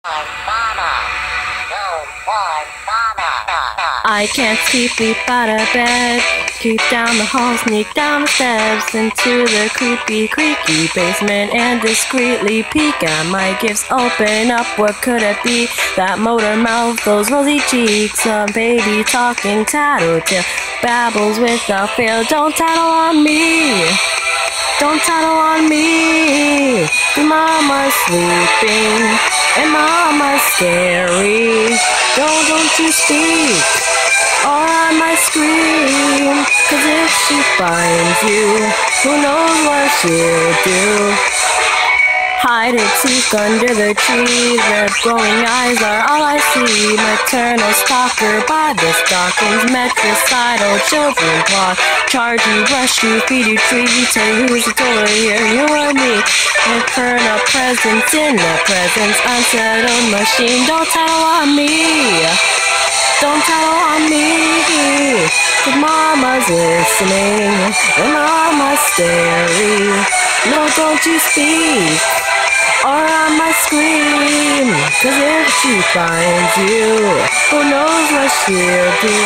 I can't sleep, leap out of bed. Creep down the hall, sneak down the steps into the creepy, creaky basement and discreetly peek at my gifts. Open up, what could it be? That motor mouth, those rosy cheeks, a baby talking tattletale, babbles without fail. Don't tattle on me, don't tattle on me. Mama's sleeping and Mama's scary. Don't you speak, or I might scream. 'Cause if she finds you, who knows what she'll do? Hide and seek under the trees, red glowing eyes are all I see. Maternal stalker by the stockings, metricidal children plot. Charge you, brush you, feed you, treat you, tell you who's the total here, you or me. Eternal presence in the presence, unsettled machine. Don't tattle on me, don't tattle on me. 'Cause Mama's listening and Mama's staring. No, don't you speak, or I might scream. 'Cause if she finds you, who knows what she'll do?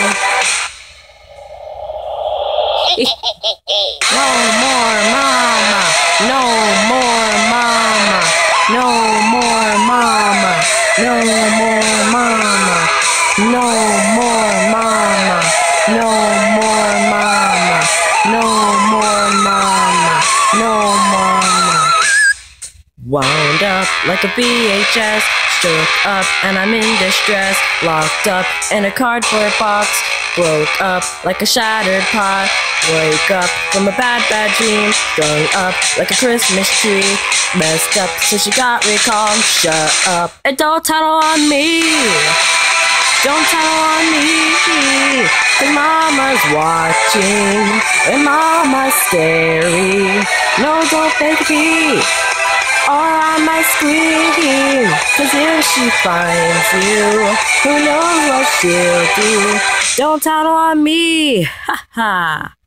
No more mama, no more mama, no more mama, no more mama, no more mama, no more mama, no more mama, no mama. Wound up like a VHS, shook up and I'm in distress. Locked up in a cardboard box, broke up like a shattered pot. Wake up from a bad dream, strung up like a Christmas tree. Messed up so she got recalled. Shut up and don't tattle on me, don't tattle on me. 'Cause Mama's watching and Mama's scary. No, don't fake a beat, or I might scream. 'Cause if she finds you, who knows what she'll do? Don't tattle on me, ha ha.